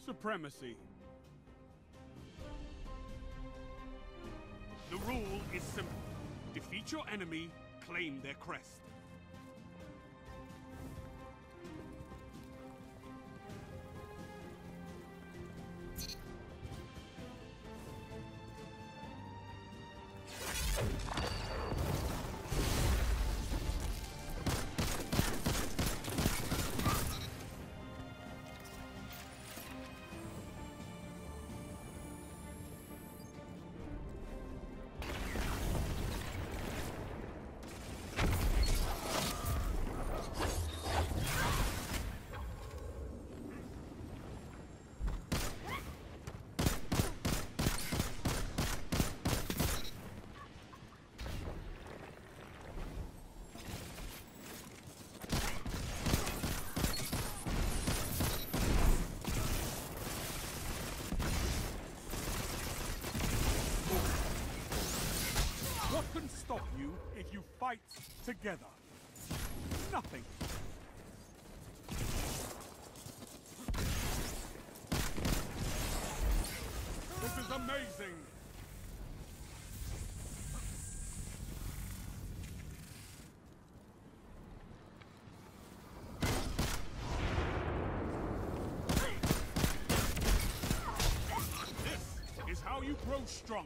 Supremacy. The rule is simple. Defeat your enemy, claim their crest. What can stop you if you fight together? Nothing. This is amazing! This is how you grow stronger.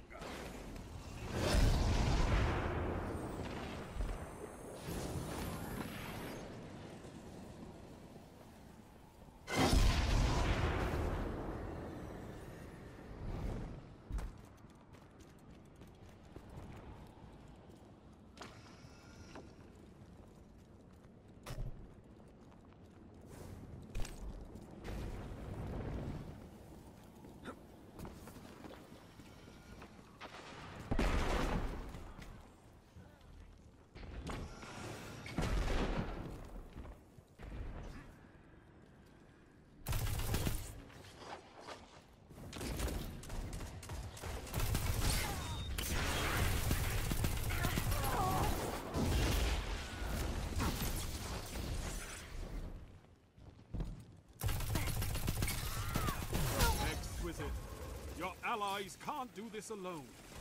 Your allies can't do this alone.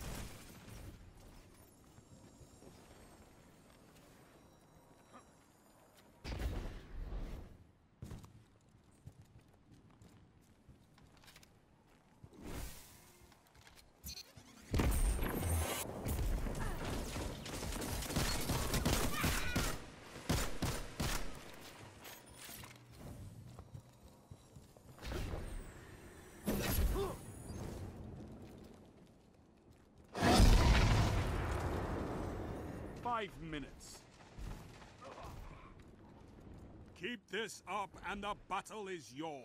Five minutes. Keep this up and the battle is yours.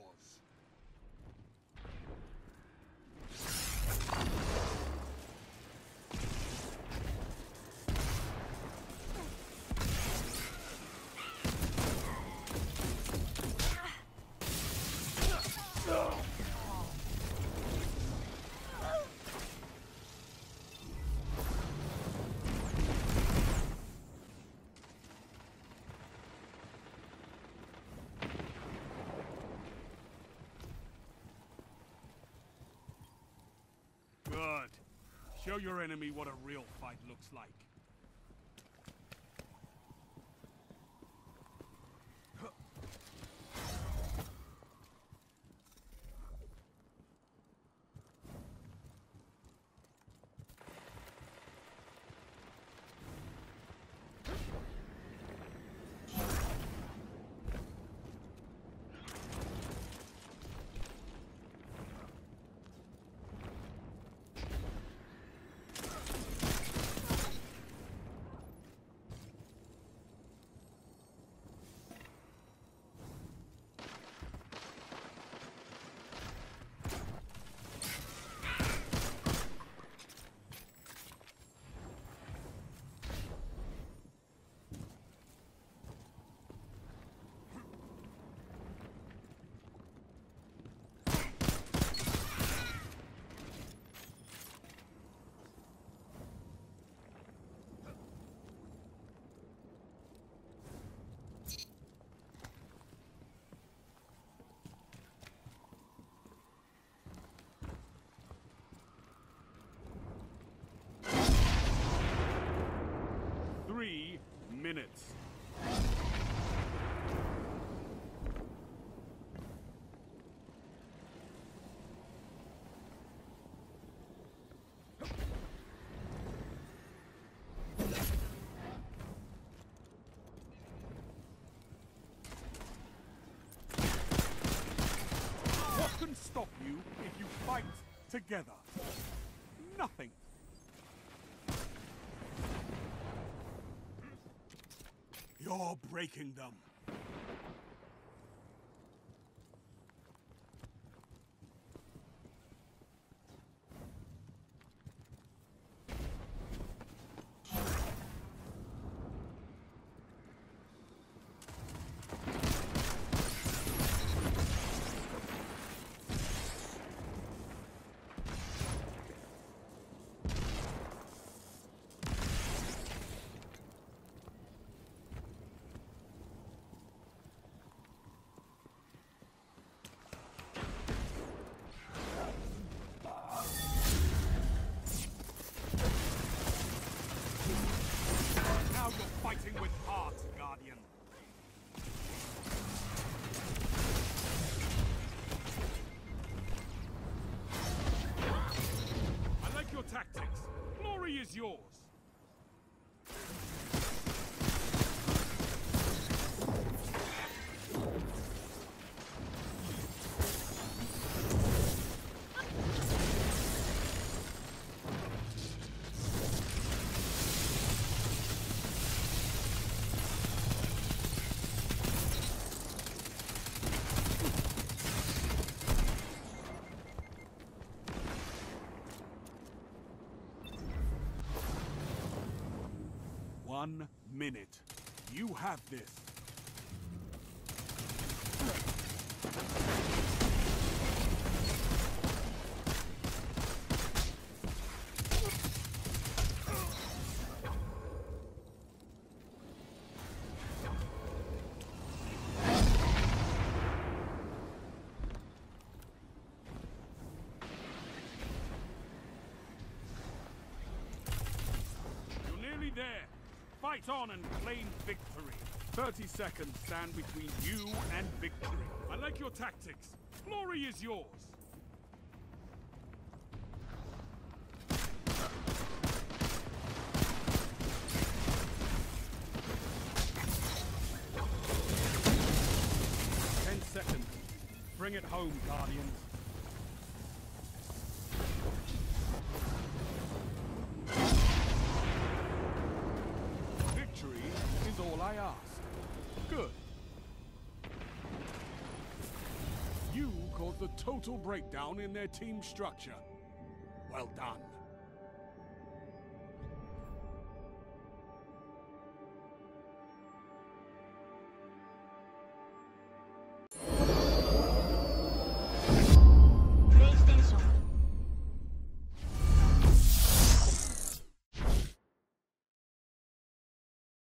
Good. Show your enemy what a real fight looks like. minutes. What can stop you if you fight together? Nothing. You're breaking them. Now you're fighting with heart, Guardian. I like your tactics. Glory is yours. One minute. You have this. You're nearly there. Fight on and claim victory. 30 seconds stand between you and victory. I like your tactics. Glory is yours. Seconds. Bring it home, Guardians. Victory is all I ask. Good. You caused the total breakdown in their team structure. Well done.